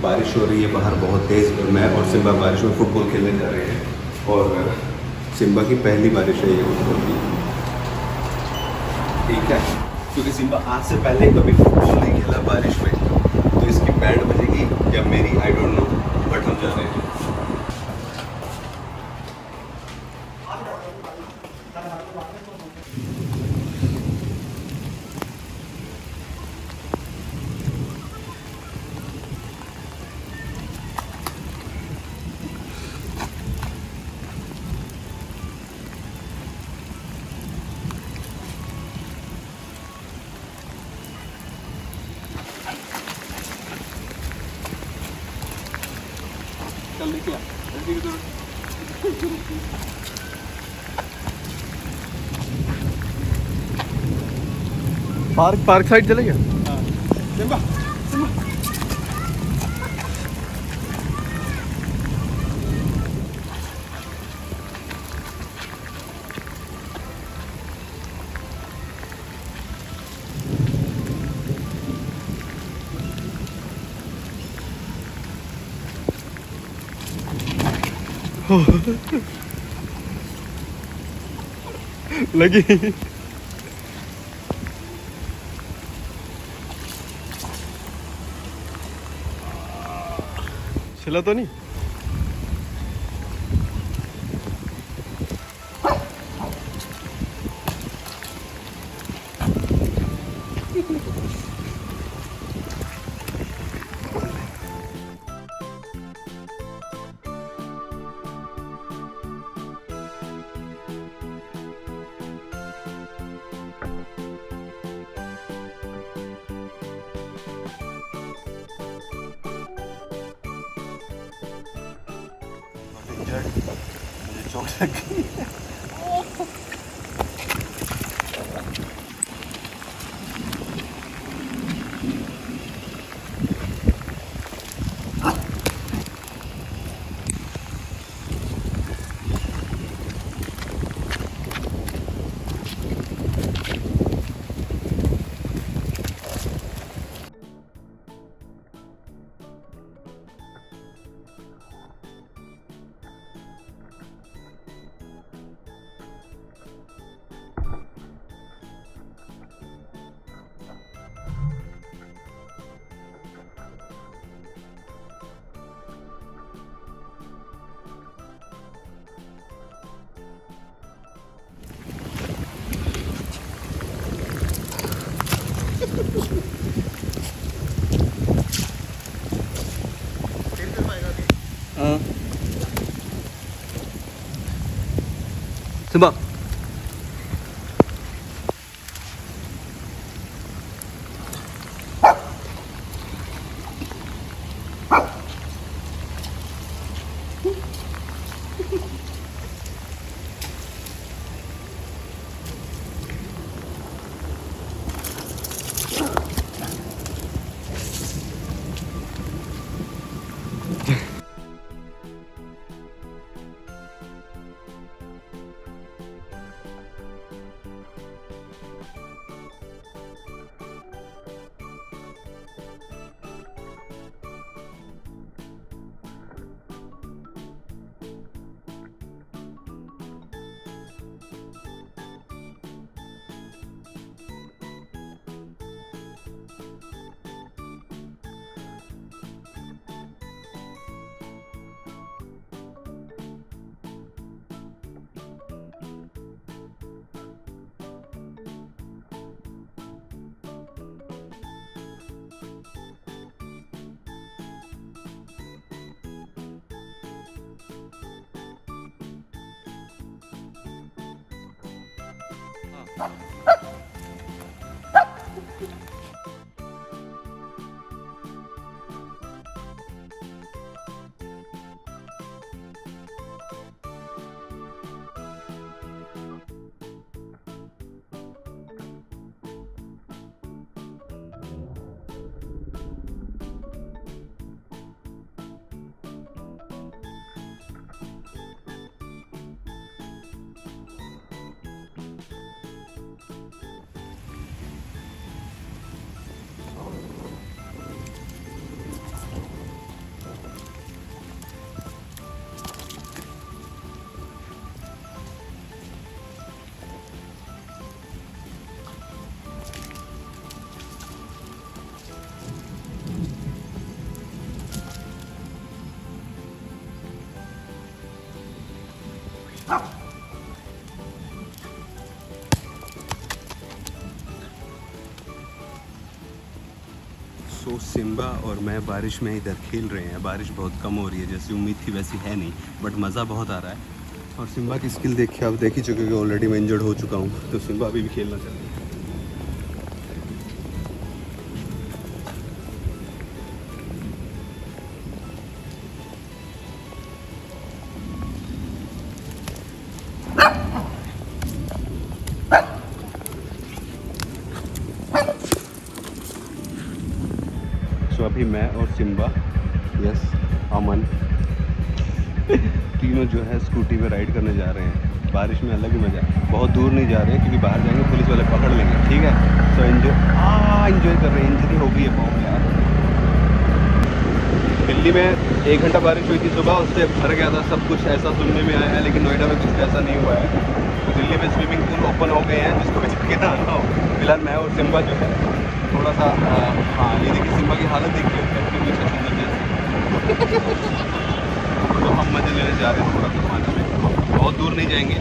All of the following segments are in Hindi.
बारिश हो रही है बाहर बहुत तेज़। मैं और सिम्बा बारिश में फ़ुटबॉल खेलने जा रहे हैं और सिम्बा की पहली बारिश है ये फुटबॉल की। ठीक है, क्योंकि सिम्बा आज से पहले कभी फुटबॉल नहीं खेला बारिश में, तो इसकी बैंड बजेगी या मेरी आई डोंट नो, बट हम जा रहे हैं। पार्क साइड चले गया। Simba, Simba. लगी चला तो नहीं। मुझे चोट लग गई। सिम्बा सो सिम्बा और मैं बारिश में इधर खेल रहे हैं। बारिश बहुत कम हो रही है, जैसी उम्मीद थी वैसी है नहीं, बट मज़ा बहुत आ रहा है। और सिम्बा की स्किल देखिए, आप देख ही चुके कि ऑलरेडी मैं इंजर्ड हो चुका हूँ, तो सिम्बा अभी भी खेलना चाहती है। तो अभी मैं और सिम्बा, यस अमन, तीनों जो है स्कूटी पे राइड करने जा रहे हैं। बारिश में अलग ही मज़ा है। बहुत दूर नहीं जा रहे हैं क्योंकि बाहर जाएंगे पुलिस वाले पकड़ लेंगे, ठीक है। तो एंजॉय कर रहे हैं। इंजरी हो गई है पाँव में यार। दिल्ली में 1 घंटा बारिश हुई थी सुबह, उससे भर गया था सब कुछ, ऐसा सुनने में आया है, लेकिन नोएडा में कुछ ऐसा नहीं हुआ है। तो दिल्ली में स्विमिंग पूल ओपन हो गए हैं, जिसको भी जाके नहाना हो। फिलहाल मैं और सिम्बा जो है थोड़ा सा हाँ, ये देखिए सिम्बा की हालत देखिए तो हम मजे लेने जा रहे हैं थोड़ा सा पानी में, बहुत दूर नहीं जाएंगे।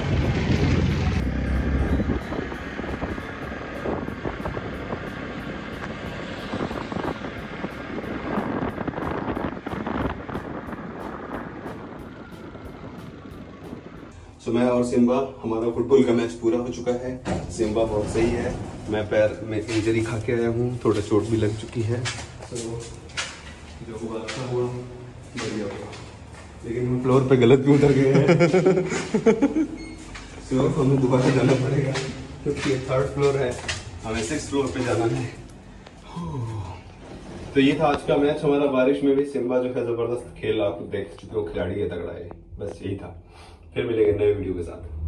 तो मैं और सिम्बा, हमारा फुटबॉल का मैच पूरा हो चुका है। सिम्बा बहुत सही है, मैं पैर में इंजरी खा के आया हूँ, थोड़ा चोट भी लग चुकी है, तो जो हुआ अच्छा हुआ, बढ़िया हुआ। लेकिन हम फ्लोर पे गलत भी उतर गए हैं। तो हमें दोबारा जाना पड़ेगा क्योंकि 3rd फ्लोर है, हमें 6th फ्लोर पे जाना है। तो ये था आज का मैच हमारा बारिश में भी। सिम्बा जो है जबरदस्त खेल, आप देख चुके हो, खिलाड़ी है, तगड़ा है। बस यही था। फिर मिलेंगे नए वीडियो के साथ।